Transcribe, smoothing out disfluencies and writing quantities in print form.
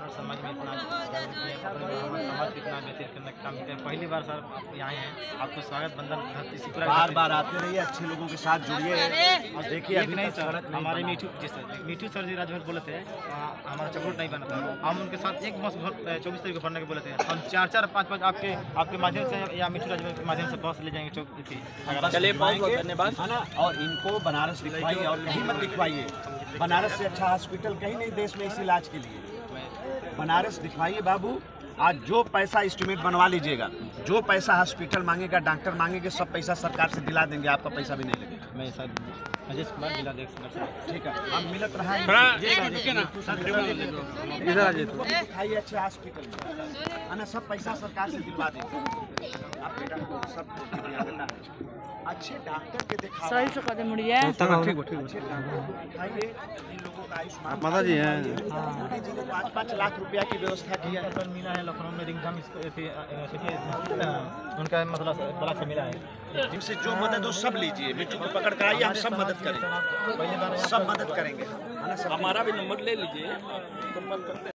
समाज में इतना समाज कितना बेहतर करने का काम किया है। पहली बार सर आप यहाँ हैं, आपको स्वागत बंदन धरती सिकुरा बार बार आते रहिए, अच्छे लोगों के साथ जुड़िए और देखिए अभी नहीं सर हमारे मीठू सर जी राजभर बोले थे हमारा चक्रोट नहीं बना था, हम उनके साथ एक बस 24 तारीख को पढ़ने के बोले थे, हम 4-4 5-5 आपके माध्यम से या मीठू राजभर के माध्यम से बस ले जाएंगे चलिए बहुत धन्यवाद है ना। और इनको बनारस दिखवाइए और कहीं मत दिखवाइए, बनारस से अच्छा हॉस्पिटल कहीं नहीं देश में इस इलाज के लिए। बनारस दिखवाइए बाबू, आज जो पैसा एस्टिमेट बनवा लीजिएगा, जो पैसा हॉस्पिटल मांगेगा डॉक्टर मांगेंगे सब पैसा सरकार से दिला देंगे, आपका पैसा भी नहीं लगेगा। मैं सर अजय कुमार जिला देख ठीक है, हम मिलत रहा दिखाइए अच्छे हॉस्पिटल में, सब पैसा सरकार से दिलवा देंगे। आप बेटा सब अच्छे डॉक्टर के दिखाइए, सही से कदम मुड़िए अच्छे डॉक्टर को दिखाइए। इन लोगों का आयुष्मान माता जी हैं 5-5 लाख रुपया की व्यवस्था किया है। सर मिला है लखनऊ में रिंगधाम उनका मतलब ब्लॉक से मिला है, जिनसे जो मदद हो सब लीजिए, मिट्टू को पकड़ कर आइए, हम सब मदद करेंगे, सब मदद करेंगे। हमारा भी नंबर ले लीजिए।